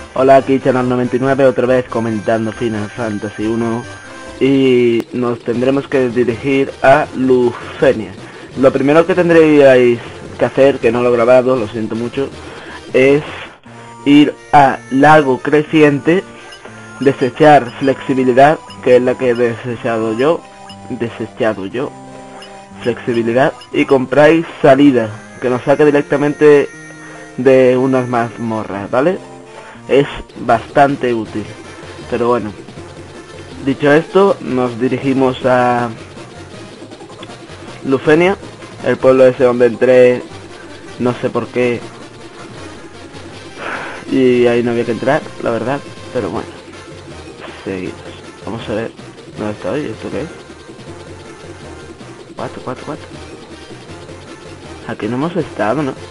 Hola, aquí Channel99 otra vez comentando Final Fantasy 1 y nos tendremos que dirigir a Lufenia. Lo primero que tendréis que hacer, que no lo he grabado, lo siento mucho, es ir a Lago Creciente, desechar flexibilidad, que es la que he desechado yo, flexibilidad, y compráis salida, que nos saque directamente de unas mazmorras, ¿vale? Es bastante útil. Pero bueno, dicho esto, nos dirigimos a Lufenia, el pueblo ese donde entré, no sé por qué, y ahí no había que entrar, la verdad. Pero bueno, seguimos. Vamos a ver dónde estoy. ¿Esto qué es? Cuatro. Aquí no hemos estado, ¿no?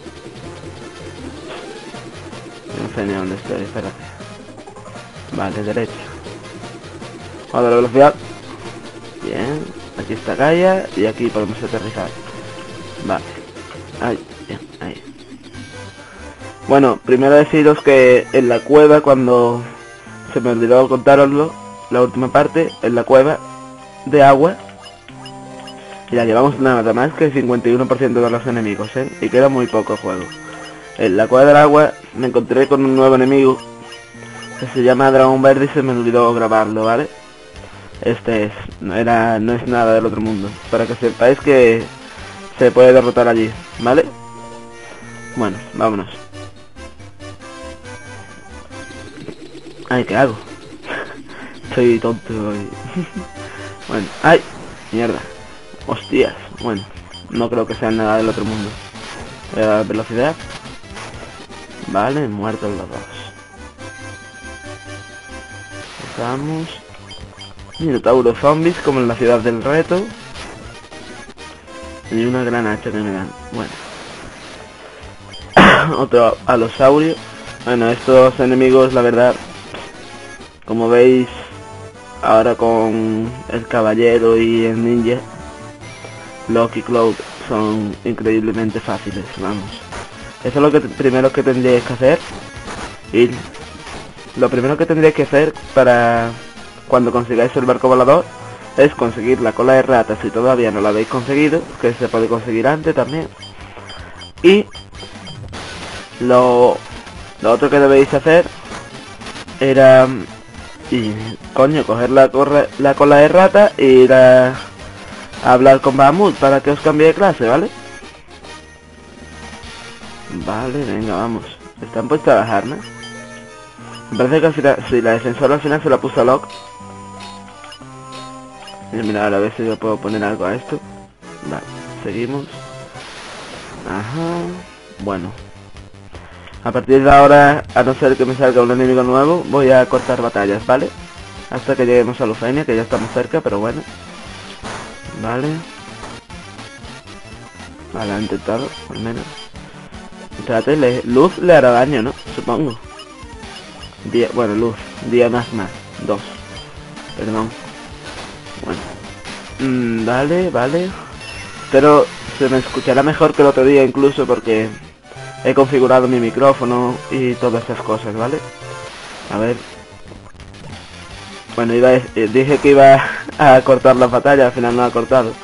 No sé ni dónde estoy, espérate. Vale, derecho. Vamos a la velocidad. Bien, aquí está Gaia y aquí podemos aterrizar. Vale. Ahí, bien, ahí. Bueno, primero deciros que en la cueva, cuando se me olvidó contároslo, la última parte, en la cueva de agua, ya llevamos nada más que el 51% de los enemigos, y queda muy poco juego. En la cueva del agua me encontré con un nuevo enemigo que se llama Dragón Verde y se me olvidó grabarlo, ¿vale? Este es, no es nada del otro mundo, para que sepáis que se puede derrotar allí, ¿vale? Bueno, vámonos. Ay, ¿qué hago? Soy tonto hoy. Bueno, ay, mierda. Hostias, bueno, no creo que sea nada del otro mundo. Voy a dar velocidad. Vale, muertos los dos. Estamos. Minotauro zombies como en la ciudad del reto. Y una gran hacha que me dan. Bueno. Otro alosaurio. Bueno, estos enemigos, la verdad, como veis ahora con el caballero y el ninja, Loki Cloud, son increíblemente fáciles, vamos. Eso es lo que primero que tendríais que hacer. Y lo primero que tendríais que hacer para cuando consigáis el barco volador es conseguir la cola de rata, si todavía no la habéis conseguido, que se puede conseguir antes también. Y lo otro que debéis hacer era coger la cola de rata e ir a hablar con Bahamut para que os cambie de clase, ¿vale? Vale, venga, vamos. Están puestas las armas. Me parece que al final, si la defensora al final se la puso a Locke. Mira, ahora a ver si yo puedo poner algo a esto. Vale, seguimos. Ajá. Bueno. A partir de ahora, a no ser que me salga un enemigo nuevo, voy a cortar batallas, ¿vale? Hasta que lleguemos a Lufenia, que ya estamos cerca, pero bueno. Vale. Vale, han intentado, al menos. Espérate, luz le hará daño, ¿no? Supongo. Bueno, luz. Día más. 2. Perdón. Bueno. Vale. Pero se me escuchará mejor que el otro día incluso porque he configurado mi micrófono y todas esas cosas, ¿vale? A ver. Bueno, dije que iba a cortar la batalla, al final no ha cortado.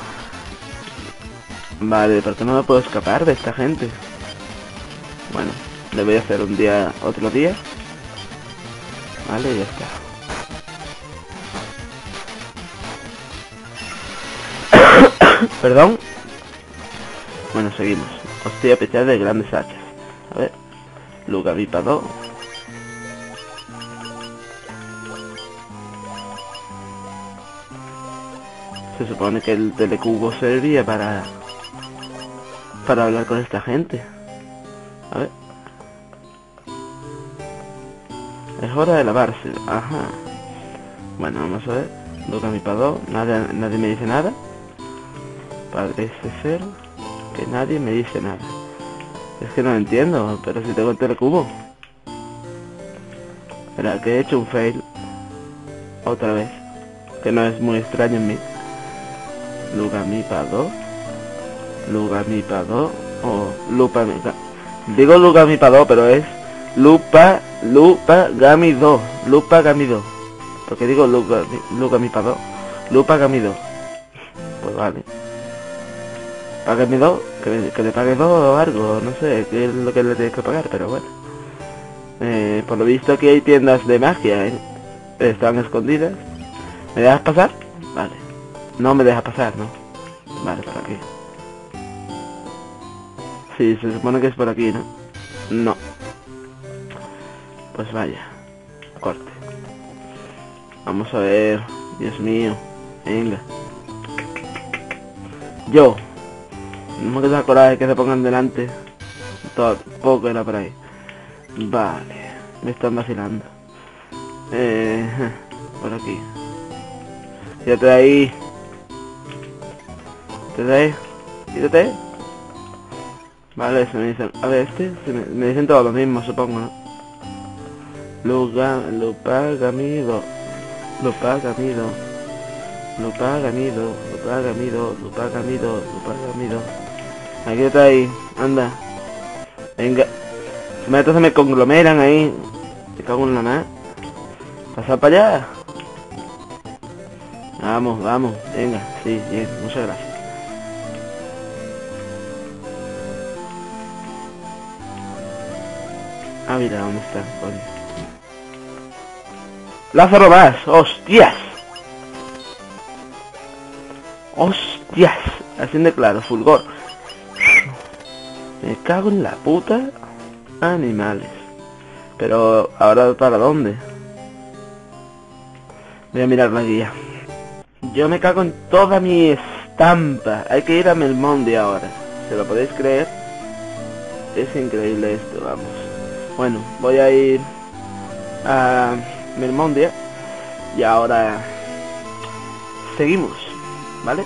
Vale, ¿por qué no me puedo escapar de esta gente? Bueno, le voy a hacer otro día. Vale, ya está. Perdón. Bueno, seguimos. Hostia, pechar de grandes hachas. A ver. Lugavipado. Se supone que el telecubo servía para hablar con esta gente. A ver. Es hora de lavarse. Ajá. Bueno, vamos a ver. Lugavipado. Nadie me dice nada. Parece ser que nadie me dice nada. Es que no lo entiendo, pero si tengo el telecubo. Espera, que he hecho un fail. Otra vez. Que no es muy extraño en mí. Lugavipado o Lupa. Digo Lugavipado, pero es Lupa Lupa Gami 2. Lupa Gami 2. Porque digo Lupa Gami para 2. Lupa Gami 2. Pues vale. Págame 2. Que le pague 2 o algo. No sé qué es lo que le tienes que pagar, pero bueno. Por lo visto aquí hay tiendas de magia, están escondidas. ¿Me dejas pasar? Vale. No me dejas pasar, ¿no? Vale, por aquí. Sí, se supone que es por aquí, ¿no? No. Pues vaya. Corte. Vamos a ver. Dios mío. Venga. Yo. No me queda coraje que se pongan delante. Todo poco era por ahí. Vale. Me están vacilando. Por aquí. Quédate de ahí. Quédate ahí. Quédate. Vale, se me dicen. A ver, me dicen todos lo mismo, supongo, ¿no? Lupa Gamido. Lupa Gamido. Lupa Gamido. Lupa Gamido. Lupa Gamido. Lupa Gamido. Aquí está ahí. Anda. Venga. Se me conglomeran ahí. Me cago en la nada. Pasa para allá. Vamos, vamos. Venga. Sí, bien. Muchas gracias. Ah, mira, ¿dónde está? Coño. Lázaro más. ¡Hostias! ¡Hostias! Haciendo claro, fulgor. Me cago en la puta. Animales. Pero, ¿ahora para dónde? Voy a mirar la guía. Yo me cago en toda mi estampa. Hay que ir a Melmondi ahora. ¿Se lo podéis creer? Es increíble esto, vamos. Bueno, voy a ir a Melmondia y ahora seguimos, ¿vale?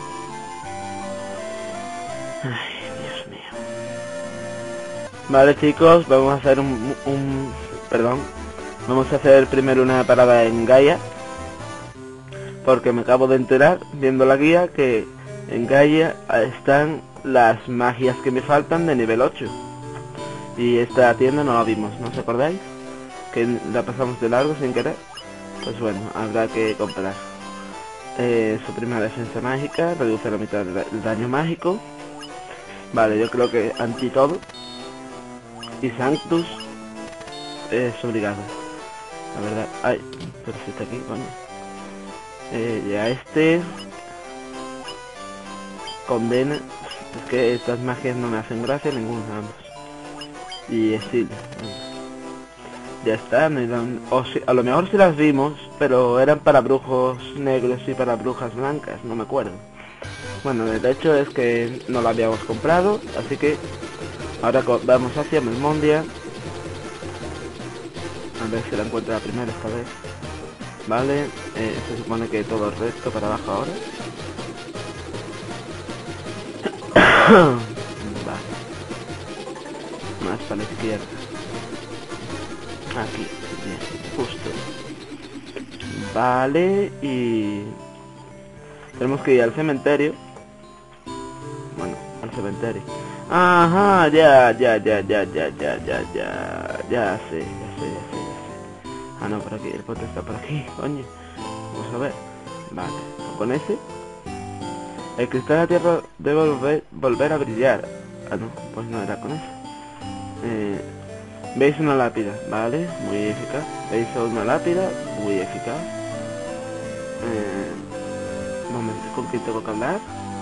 Ay, Dios mío. Vale, chicos, vamos a hacer perdón. Vamos a hacer primero una parada en Gaia, porque me acabo de enterar, viendo la guía, que en Gaia están las magias que me faltan de nivel 8. Y esta tienda no la vimos, ¿no os acordáis? Que la pasamos de largo sin querer. Pues bueno, habrá que comprar. Suprime la defensa mágica, reduce la mitad del daño mágico. Vale, yo creo que anti todo. Y Sanctus es obligado. La verdad. Ay, pero si está aquí, coño. Ya este condena. Es que estas magias no me hacen gracia ninguna, vamos. Y estilo. Ya está, o si, a lo mejor sí las vimos, pero eran para brujos negros y para brujas blancas, no me acuerdo. Bueno, el hecho es que no la habíamos comprado, así que ahora vamos hacia Melmondia. A ver si la encuentro la primera esta vez. Vale, se supone que todo el resto para abajo ahora. Vale. Más para la izquierda. Aquí, bien, justo. Vale, y tenemos que ir al cementerio. Bueno, al cementerio. Ajá, ya sé. Ah, no, por aquí, el pote está por aquí, coño. Vamos a ver. Vale, con ese. El cristal de la tierra debe volver a brillar. Ah, no, pues no era con ese. Veis una lápida, ¿vale? Muy eficaz. Veis una lápida, muy eficaz. Momento, ¿con quién tengo que hablar?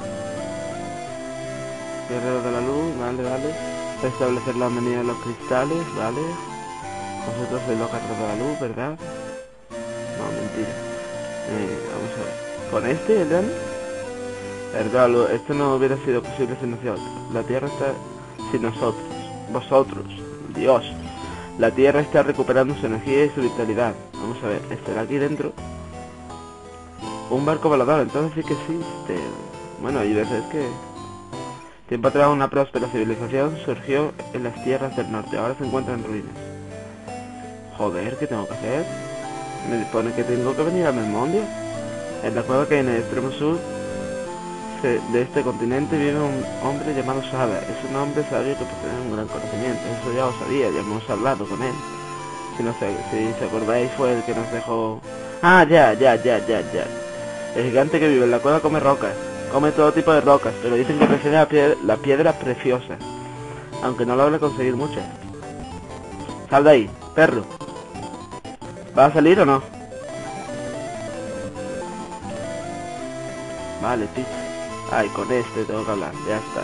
Guerrero de la luz, vale. Restablecer la armonía de los cristales, ¿vale? Vosotros sois los guerreros de la luz, ¿verdad? No, mentira. Vamos a ver. ¿Con este, Elian? Ergalo, esto no hubiera sido posible sin nosotros. La tierra está sin nosotros. Vosotros. Dios. La tierra está recuperando su energía y su vitalidad. Vamos a ver, ¿estará aquí dentro? Un barco volador, entonces sí que existe. Bueno, hay veces que... Tiempo atrás una próspera civilización surgió en las tierras del norte. Ahora se encuentra en ruinas. Joder, ¿qué tengo que hacer? Me pone que tengo que venir a Melmondia. En la cueva que hay en el extremo sur de este continente vive un hombre llamado Sada. Es un hombre sabio que posee un gran conocimiento. Eso ya lo sabía, ya hemos hablado con él. si no sé, si se acordáis, fue el que nos dejó... Ah, ya. El gigante que vive en la cueva come rocas. Come todo tipo de rocas, pero dicen que prefiere la piedra preciosa. Aunque no logra conseguir muchas. Sal de ahí, perro. ¿Va a salir o no? Vale, tío. Ay, con este tengo que hablar, ya está.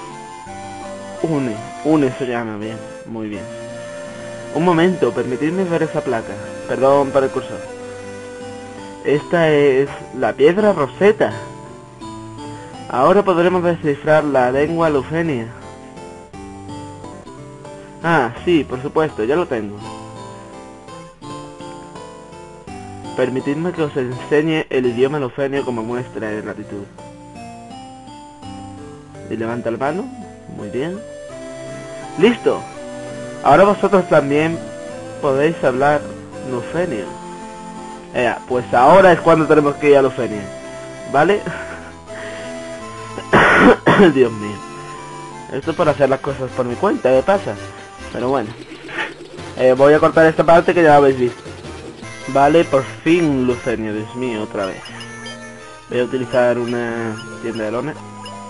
Une se llama, bien, muy bien. Un momento, permitidme ver esa placa. Perdón por el cursor. Esta es la piedra Rosetta. Ahora podremos descifrar la lengua lufenia. Ah, sí, por supuesto, ya lo tengo. Permitidme que os enseñe el idioma lufenio como muestra de gratitud. Y levanta la mano. Muy bien. ¡Listo! Ahora vosotros también podéis hablar lufenio. Pues ahora es cuando tenemos que ir a lufenia. ¿Vale? Dios mío. Esto es por hacer las cosas por mi cuenta, ¿qué pasa? Pero bueno. Voy a cortar esta parte que ya habéis visto. Vale, por fin lufenio, Dios mío, otra vez. Voy a utilizar una tienda de lona.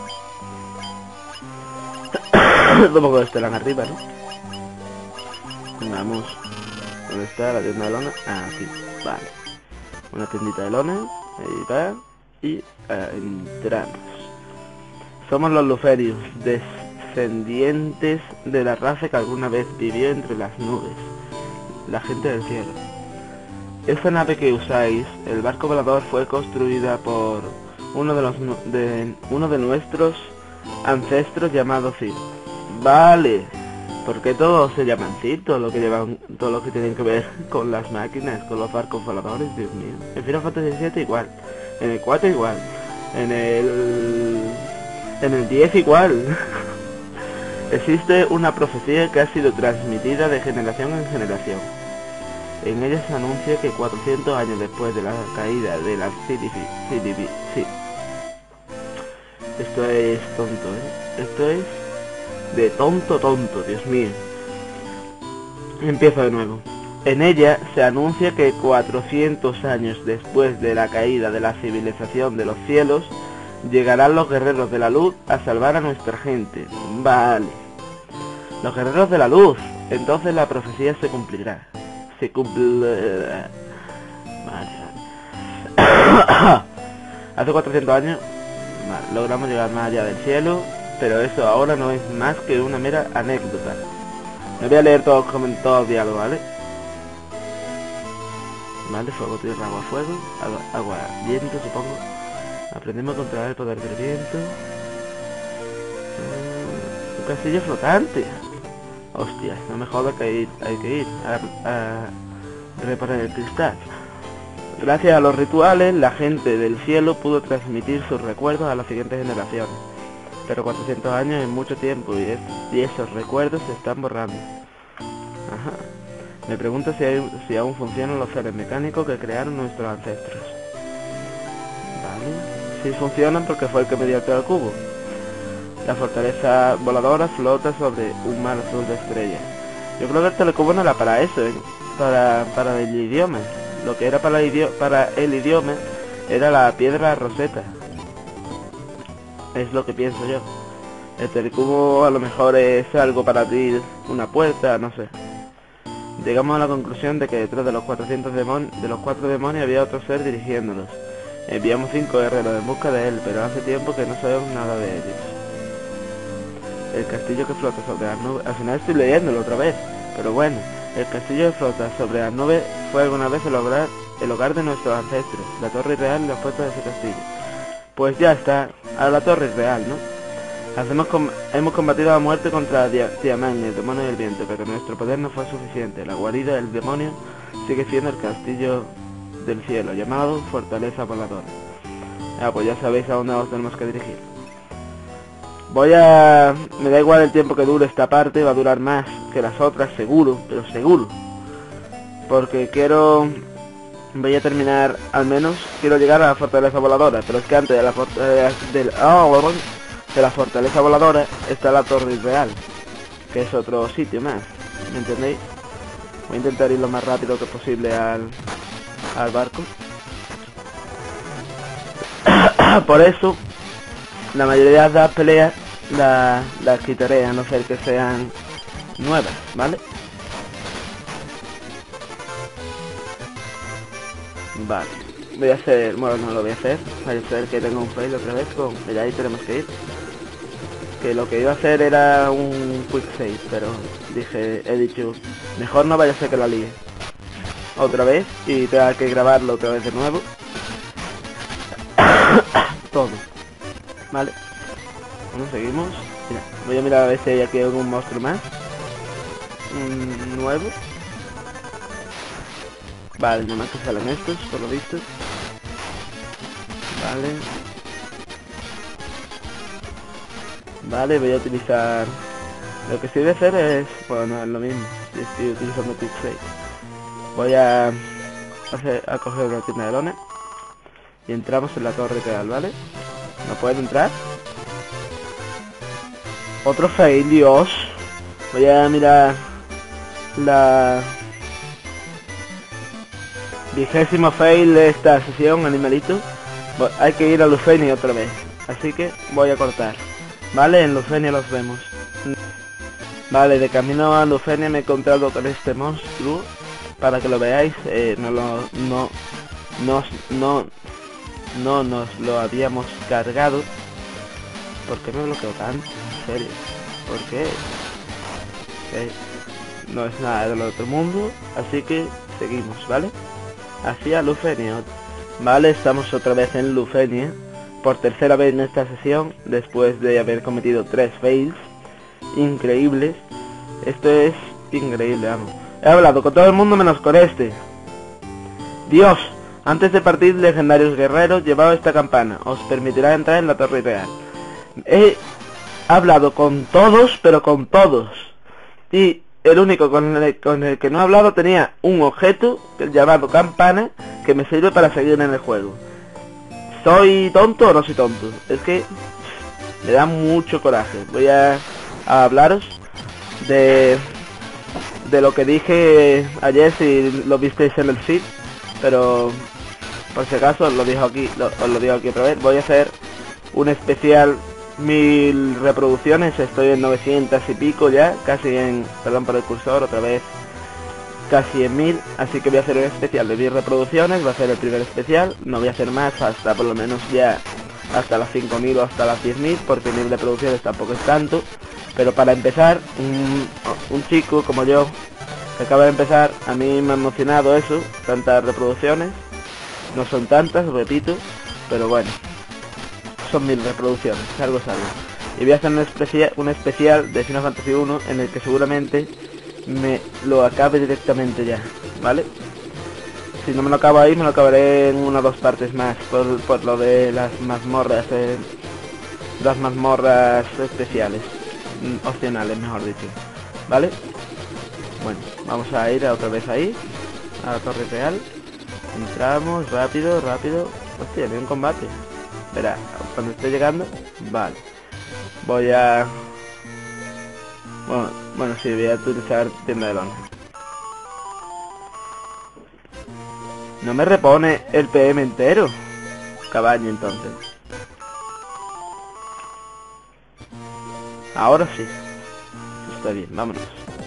Supongo que estarán arriba, ¿no? Vamos. ¿Dónde está la tienda de lona? Ah, aquí, vale. Una tiendita de lona. Ahí va. Y entramos. Somos los lufenios, descendientes de la raza que alguna vez vivió entre las nubes. La gente del cielo. Esta nave que usáis, el barco volador, fue construida por uno de nuestros ancestros llamado Cid. Vale, porque todos se llaman Cid, todo lo que tienen que ver con las máquinas, con los barcos voladores, Dios mío. En Final Fantasy VII igual, en el 4 igual, en el 10 igual. Existe una profecía que ha sido transmitida de generación en generación. En ella se anuncia que 400 años después de la caída de la CDP, sí. Esto es tonto, Esto es de tonto, Dios mío. Empiezo de nuevo. En ella se anuncia que 400 años después de la caída de la civilización de los cielos, llegarán los guerreros de la luz a salvar a nuestra gente. Vale. Los guerreros de la luz. Entonces la profecía se cumplirá. Vale. Hace 400 años logramos llegar más allá del cielo, pero eso ahora no es más que una mera anécdota. Me voy a leer todos los comentarios, diálogo, ¿vale? Vale, fuego, tierra, agua, fuego, agua, viento, supongo. Aprendemos a controlar el poder del viento. Un castillo flotante. Hostias, no me jodas que hay que ir a reparar el cristal. Gracias a los rituales, la gente del cielo pudo transmitir sus recuerdos a las siguientes generaciones. Pero 400 años es mucho tiempo y esos recuerdos se están borrando. Ajá. Me pregunto si aún funcionan los seres mecánicos que crearon nuestros ancestros. Vale. Sí funcionan porque fue el que me dio todo el cubo. La fortaleza voladora flota sobre un mar azul de estrellas. Yo creo que el telecubo no era para eso, para el idioma. Lo que era para el idioma era la piedra Rosetta. Es lo que pienso yo. El telecubo a lo mejor es algo para abrir una puerta, no sé. Llegamos a la conclusión de que detrás de los 4 demonios había otro ser dirigiéndolos. Enviamos 5 guerreros en busca de él, pero hace tiempo que no sabemos nada de ellos. El castillo que flota sobre las nubes... Al final estoy leyéndolo otra vez, pero bueno. El castillo que flota sobre las nubes fue alguna vez el hogar de nuestros ancestros. La torre real y las puertas de ese castillo. Pues ya está. A la torre real, ¿no? Hemos combatido a muerte contra Tiamán, el demonio del viento, pero nuestro poder no fue suficiente. La guarida del demonio sigue siendo el castillo del cielo, llamado Fortaleza Voladora. Pues ya sabéis a dónde nos tenemos que dirigir. Me da igual el tiempo que dure esta parte, va a durar más que las otras, seguro, pero seguro. Porque voy a terminar, al menos, quiero llegar a la Fortaleza Voladora, pero es que antes de la Fortaleza Voladora está la Torre Real, que es otro sitio más, ¿me entendéis? Voy a intentar ir lo más rápido que posible al barco. Por eso, la mayoría de las peleas las quitaré, a no ser que sean nuevas, ¿vale? Vale. Voy a hacer... Bueno, no lo voy a hacer. Voy a hacer que tenga un fail otra vez con... Que ya ahí tenemos que ir. Que lo que iba a hacer era un quick save, pero he dicho, mejor no vaya a ser que la líe otra vez y tenga que grabarlo otra vez de nuevo. Todo. Vale. Bueno, seguimos. Mira, voy a mirar a ver si hay aquí algún monstruo más. Nuevo. Vale, nomás que salen estos, por lo visto. Vale. Vale, voy a utilizar... Lo que sí voy a hacer es... Bueno, no es lo mismo. Si estoy utilizando Quick Save. Voy a coger una tienda de lona. Y entramos en la torre real, ¿vale? ¿No puedo entrar? Otro fail, Dios. Voy a mirar la... 20º fail de esta sesión, animalito. Hay que ir a Lufenia otra vez. Así que voy a cortar. Vale, en Lufenia los vemos. Vale, de camino a Lufenia me he encontrado con este monstruo. Para que lo veáis, no nos lo habíamos cargado. ¿Por qué me bloqueo tanto? En serio, ¿por qué? No es nada del otro mundo, así que seguimos, ¿vale? Hacia Lufenia. Vale, estamos otra vez en Lufenia. Por tercera vez en esta sesión, después de haber cometido 3 fails increíbles. Esto es increíble, vamos. He hablado con todo el mundo menos con este. Dios, antes de partir, legendarios guerreros, llevad esta campana. Os permitirá entrar en la torre real. He hablado con todos, pero con todos. Y el único con el que no he hablado tenía un objeto llamado campana que me sirve para seguir en el juego. ¿Soy tonto o no soy tonto? Es que me da mucho coraje. Voy a hablaros de lo que dije ayer, si lo visteis en el feed, pero por si acaso os lo digo aquí, os lo digo aquí otra vez. Voy a hacer un especial 1000 reproducciones, estoy en 900 y pico ya, casi en, perdón por el cursor, otra vez casi en 1000, así que voy a hacer un especial de 1000 reproducciones, va a ser el primer especial, no voy a hacer más hasta por lo menos ya hasta las 5000 o hasta las 10000, porque 1000 reproducciones tampoco es tanto, pero para empezar, un chico como yo, que acaba de empezar, a mí me ha emocionado eso, tantas reproducciones, no son tantas, repito, pero bueno, son 1000 reproducciones, algo es algo. Y voy a hacer un especial de Final Fantasy 1 en el que seguramente me lo acabe directamente ya, ¿vale? Si no me lo acabo ahí, me lo acabaré en 1 o 2 partes más, por lo de las mazmorras especiales, opcionales, mejor dicho, ¿vale? Bueno, vamos a ir otra vez ahí, a la torre real. Entramos, rápido. Hostia, hay un combate. Espera, cuando esté llegando, vale. Voy a... Bueno, sí, voy a utilizar tienda de lona. No me repone el PM entero. Cabaña, entonces. Ahora sí. Está bien, vámonos.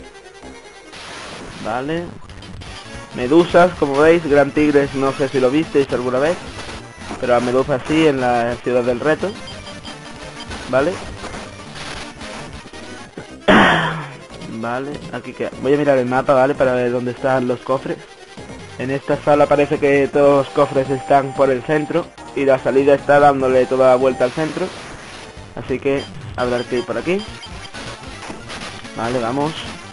Vale. Medusas, como veis, Gran Tigres, no sé si lo visteis alguna vez, pero a medusas sí, en la ciudad del reto. Vale. Vale, aquí queda. Voy a mirar el mapa, ¿vale? Para ver dónde están los cofres. En esta sala parece que todos los cofres están por el centro y la salida está dándole toda la vuelta al centro. Así que habrá que ir por aquí. Vale, vamos.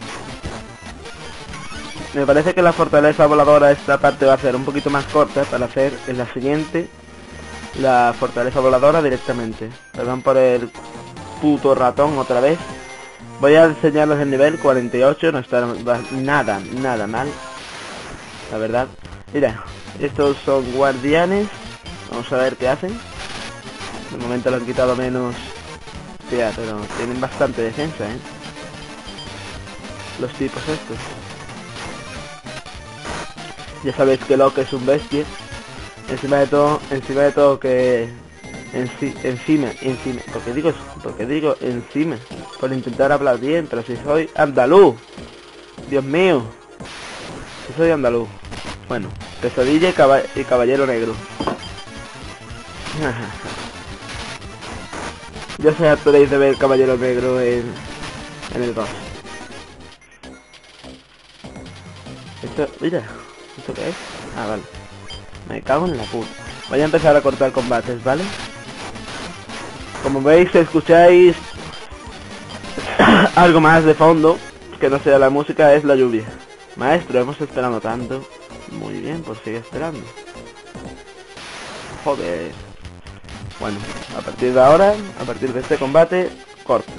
Me parece que la fortaleza voladora, esta parte va a ser un poquito más corta para hacer en la siguiente la fortaleza voladora directamente. Perdón por el puto ratón otra vez. Voy a enseñarles el nivel 48, no está nada mal, la verdad. Mira, estos son guardianes. Vamos a ver qué hacen. De momento lo han quitado menos. Tía, pero tienen bastante defensa, los tipos estos. Ya sabéis que Locke es un bestia. Encima de todo que... encima, porque digo encima, por intentar hablar bien, pero si soy andaluz. Dios mío. Si soy andaluz. Bueno, pesadilla y caballero negro. Ya se hartaréis de ver caballero negro en el 2. Esto, mira, ¿esto qué es? Ah, vale. Me cago en la puta. Voy a empezar a cortar combates, ¿vale? Como veis, escucháis algo más de fondo, que no sea la música, es la lluvia. Maestro, hemos esperado tanto. Muy bien, pues sigue esperando. Joder. Bueno, a partir de ahora, a partir de este combate, corto.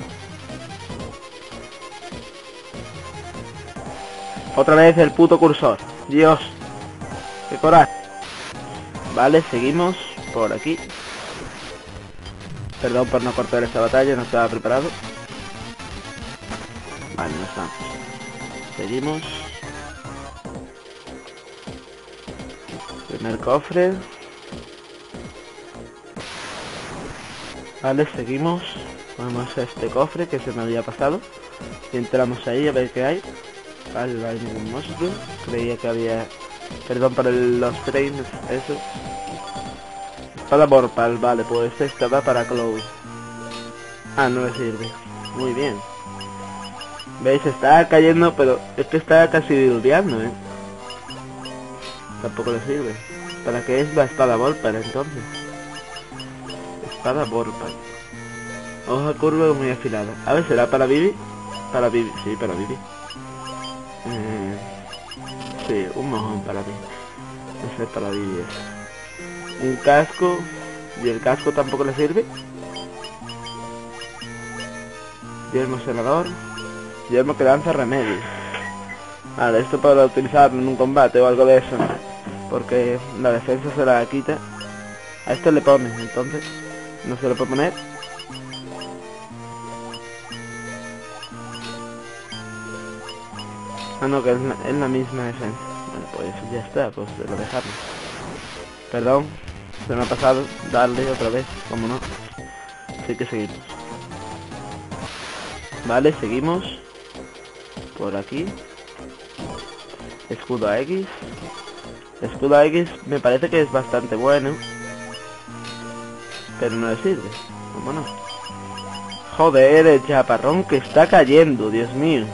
Otra vez el puto cursor. Dios. Qué coraje. Vale, seguimos por aquí. Perdón por no cortar esta batalla, no estaba preparado. Vale, no estamos. Seguimos. Primer cofre. Vale, seguimos. Vamos a este cofre que se me había pasado. Y entramos ahí a ver qué hay. Vale, no hay ningún monstruo. Creía que había... Perdón por los frames, eso. Espada Vorpal, vale, pues esta va para Cloud. Ah, no le sirve. Muy bien. ¿Veis? Está cayendo, pero es que está casi diluviando, Tampoco le sirve. ¿Para qué es la espada Vorpal entonces? Espada Vorpal. Hoja curva muy afilada. A ver, ¿será para Vivi? Para Vivi, sí, para Vivi. Sí, un mojón para mí. No sé, para Vivi es. Un casco. ¿Y el casco tampoco le sirve? Yermo senador. Yermo que lanza remedios. Vale, esto para utilizarlo en un combate o algo de eso. Porque la defensa se la quita. A esto le pone, entonces no se lo puede poner. Ah, no, que es la misma defensa. Bueno, pues ya está, pues lo dejamos. Perdón, se me ha pasado darle otra vez, como no. Así que seguimos. Vale, seguimos. Por aquí. Escudo a X. Escudo a X me parece que es bastante bueno. Pero no le sirve, ¿cómo no? Joder, el chaparrón que está cayendo, Dios mío.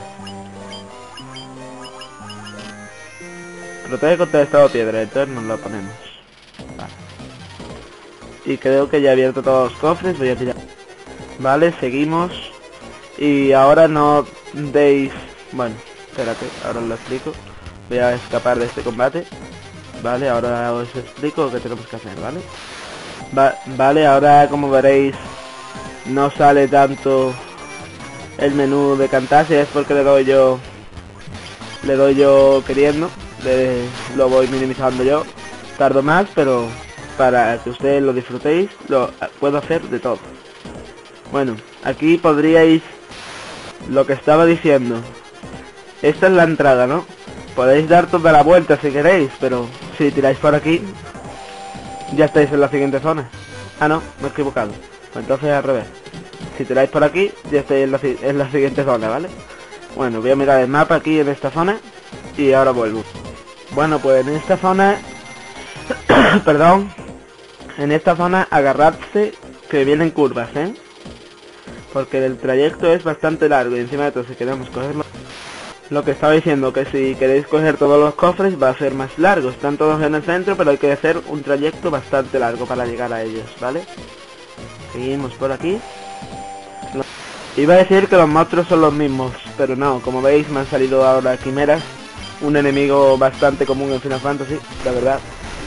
Protege contra el estado de piedra, entonces nos lo ponemos. Vale. Y creo que ya he abierto todos los cofres, voy a tirar. Vale, seguimos. Y ahora no deis... Bueno, espérate, ahora os lo explico. Voy a escapar de este combate. Vale, ahora os explico qué tenemos que hacer, ¿vale? Vale, ahora como veréis no sale tanto el menú de Camtasia, es porque le doy yo queriendo. Lo voy minimizando yo. Tardo más, pero para que ustedes lo disfrutéis, lo puedo hacer de todo. Bueno, aquí podríais... Lo que estaba diciendo. Esta es la entrada, ¿no? Podéis dar toda la vuelta si queréis, pero si tiráis por aquí, ya estáis en la siguiente zona. Ah, no, me he equivocado. Entonces al revés. Si tiráis por aquí, ya estáis en la siguiente zona, ¿vale? Bueno, voy a mirar el mapa aquí en esta zona y ahora vuelvo. Bueno, pues en esta zona... Perdón. En esta zona agarradse que vienen curvas, porque el trayecto es bastante largo y encima de todo si queremos cogerlo... Lo que estaba diciendo, que si queréis coger todos los cofres va a ser más largo. Están todos en el centro, pero hay que hacer un trayecto bastante largo para llegar a ellos, ¿vale? Seguimos por aquí. Iba a decir que los monstruos son los mismos, pero no, como veis me han salido ahora quimeras. Un enemigo bastante común en Final Fantasy, la verdad.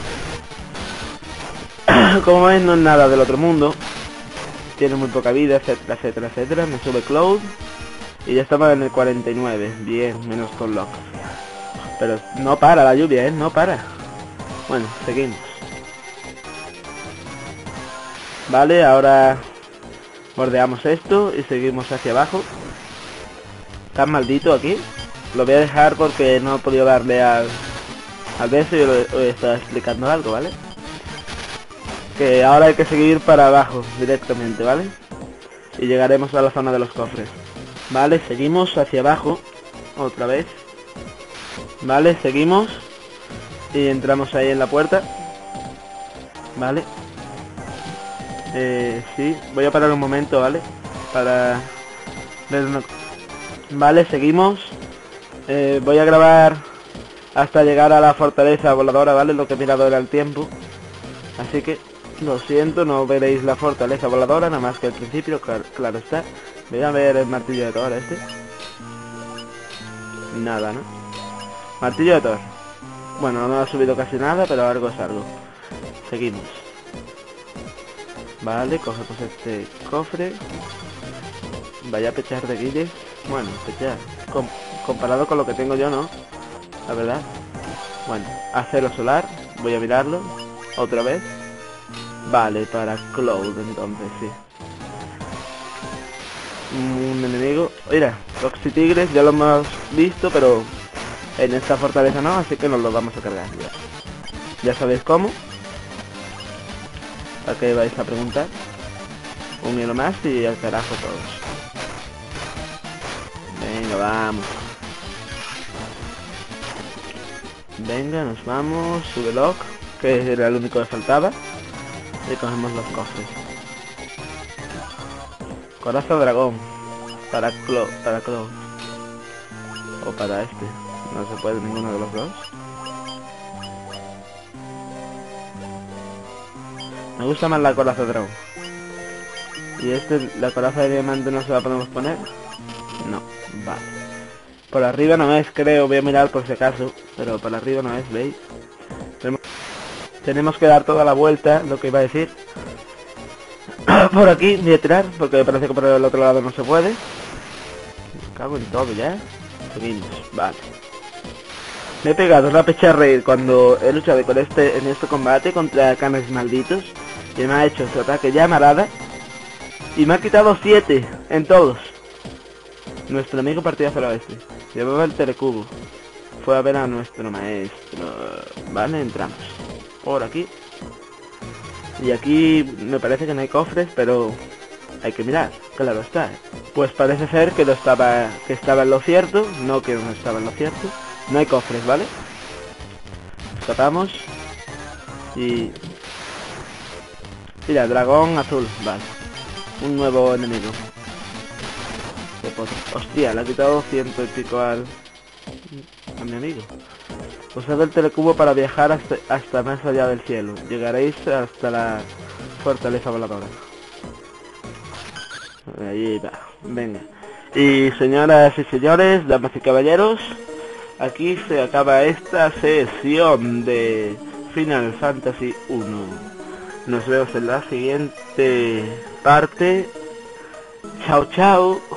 Como veis no es nada del otro mundo. Tiene muy poca vida, etcétera, etcétera, etcétera. Me sube Cloud. Y ya estamos en el 49, bien, menos con Locke. Pero no para la lluvia, no para. Bueno, seguimos. Vale, ahora bordeamos esto y seguimos hacia abajo. Tan maldito aquí. Lo voy a dejar porque no he podido darle al Al ver eso yo os estaba explicando algo, ¿vale? Que ahora hay que seguir para abajo directamente, ¿vale? Y llegaremos a la zona de los cofres. Vale, seguimos hacia abajo otra vez. Vale, seguimos y entramos ahí en la puerta. Vale. Sí, voy a parar un momento, ¿vale? Para ver una... Vale, seguimos. Voy a grabar hasta llegar a la fortaleza voladora, ¿vale? Lo que he mirado era el tiempo. Así que, lo siento, no veréis la fortaleza voladora, nada más que al principio, claro está. Voy a ver el martillo de Thor este. Nada, ¿no? Martillo de Thor. Bueno, no ha subido casi nada, pero algo es algo. Seguimos. Vale, cogemos este cofre. Vaya pechar de guilles. Bueno, pechar. Comparado con lo que tengo yo, ¿no? La verdad. Bueno, acero solar. Voy a mirarlo. Otra vez. Vale, para Cloud entonces, sí. Un enemigo. Mira, Roxy Tigres ya lo hemos visto, pero en esta fortaleza no, así que nos lo vamos a cargar ya. Ya sabéis cómo. ¿A qué vais a preguntar? Un hilo más y al carajo todos. Venga, vamos. Venga, nos vamos. Sube lock, que era el único que faltaba. Y cogemos los cofres. Coraza dragón. Para Cloud. O para este. No se puede ninguno de los dos. Me gusta más la coraza dragón. Y la coraza de diamante no se la podemos poner. No, vale. Por arriba no es, creo, voy a mirar por si acaso. Pero por arriba no es, ¿veis? Tenemos que dar toda la vuelta, lo que iba a decir. Por aquí voy a tirar, porque me parece que por el otro lado no se puede. Me cago en todo ya. Seguimos, vale. Me he pegado una pecharreír cuando he luchado en este combate contra canes malditos. Y me ha hecho su ataque llamarada. Y me ha quitado 7 en todos. Nuestro amigo partido hacia el oeste. Llevaba el telecubo. Fue a ver a nuestro maestro. Vale, entramos. Por aquí. Y aquí me parece que no hay cofres, pero hay que mirar, claro está. Pues parece ser que estaba en lo cierto, no que no estaba en lo cierto. No hay cofres, ¿vale? Escapamos. Y... mira, dragón azul, vale. Un nuevo enemigo. Hostia, le ha quitado 100 y pico a mi amigo. Usad el telecubo para viajar hasta más allá del cielo. Llegaréis hasta la fortaleza voladora. Ahí va, venga. Y señoras y señores, damas y caballeros, aquí se acaba esta sesión de Final Fantasy 1. Nos vemos en la siguiente parte. Chao, chao.